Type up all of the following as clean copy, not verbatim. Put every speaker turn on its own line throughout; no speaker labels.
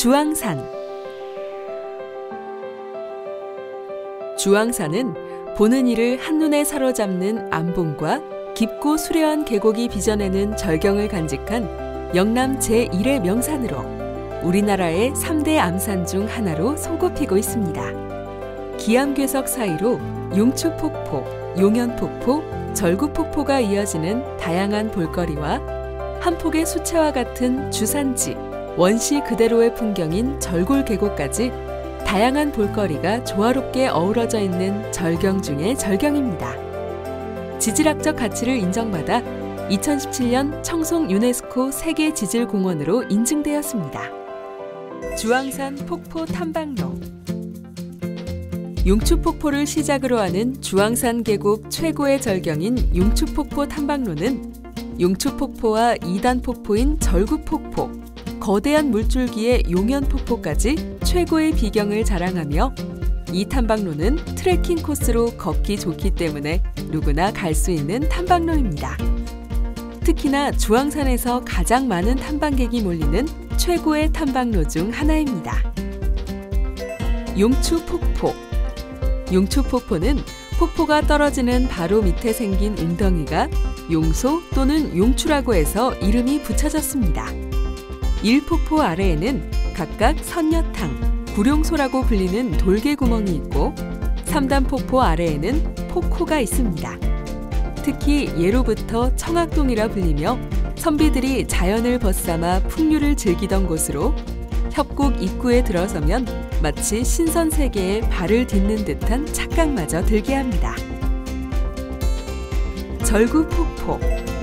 주황산. 주황산은 보는 이를 한눈에 사로잡는 안봉과 깊고 수려한 계곡이 빚어내는 절경을 간직한 영남 제1의 명산으로 우리나라의 3대 암산 중 하나로 손꼽히고 있습니다. 기암괴석 사이로 용추폭포, 용연폭포, 절구폭포가 이어지는 다양한 볼거리와 한 폭의 수채화 같은 주산지, 원시 그대로의 풍경인 절골계곡까지 다양한 볼거리가 조화롭게 어우러져 있는 절경 중의 절경입니다. 지질학적 가치를 인정받아 2017년 청송 유네스코 세계지질공원으로 인증되었습니다. 주황산 폭포 탐방로. 용추폭포를 시작으로 하는 주황산 계곡 최고의 절경인 용추폭포 탐방로는 용추폭포와 2단 폭포인 절구폭포, 거대한 물줄기의 용연폭포까지 최고의 비경을 자랑하며 이 탐방로는 트레킹 코스로 걷기 좋기 때문에 누구나 갈 수 있는 탐방로입니다. 특히나 주황산에서 가장 많은 탐방객이 몰리는 최고의 탐방로 중 하나입니다. 용추폭포. 용추폭포는 폭포가 떨어지는 바로 밑에 생긴 웅덩이가 용소 또는 용추라고 해서 이름이 붙여졌습니다. 1폭포 아래에는 각각 선녀탕, 구룡소라고 불리는 돌개구멍이 있고 3단 폭포 아래에는 폭호가 있습니다. 특히 예로부터 청학동이라 불리며 선비들이 자연을 벗삼아 풍류를 즐기던 곳으로 협곡 입구에 들어서면 마치 신선세계에 발을 딛는 듯한 착각마저 들게 합니다. 절구폭포.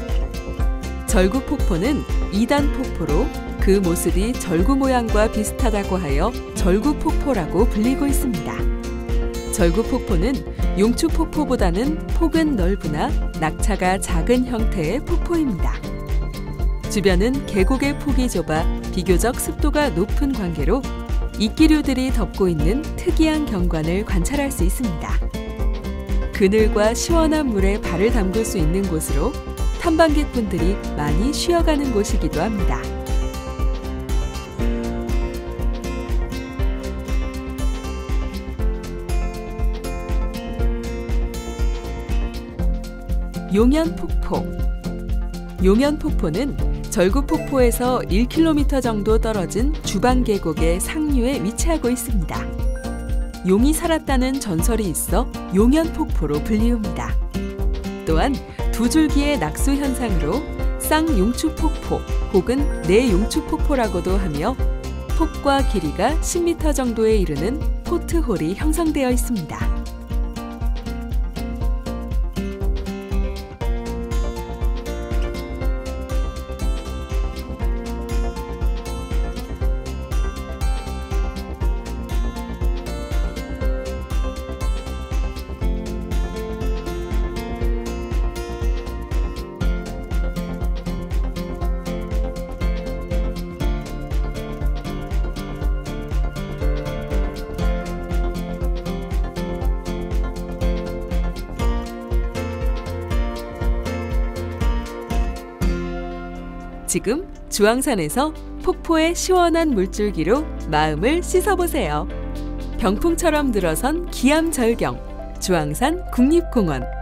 절구폭포는 2단 폭포로 그 모습이 절구 모양과 비슷하다고 하여 절구폭포라고 불리고 있습니다. 절구폭포는 용추폭포보다는 폭은 넓으나 낙차가 작은 형태의 폭포입니다. 주변은 계곡의 폭이 좁아 비교적 습도가 높은 관계로 이끼류들이 덮고 있는 특이한 경관을 관찰할 수 있습니다. 그늘과 시원한 물에 발을 담글 수 있는 곳으로 탐방객분들이 많이 쉬어가는 곳이기도 합니다. 용연폭포. 용연폭포는 절구폭포에서 1km 정도 떨어진 주방계곡의 상류에 위치하고 있습니다. 용이 살았다는 전설이 있어 용연폭포로 불리웁니다. 또한 두 줄기의 낙수 현상으로 쌍용추폭포 혹은 내용추폭포라고도 하며 폭과 길이가 10m 정도에 이르는 포트홀이 형성되어 있습니다. 지금 주황산에서 폭포의 시원한 물줄기로 마음을 씻어보세요. 병풍처럼 늘어선 기암절경, 주황산 국립공원.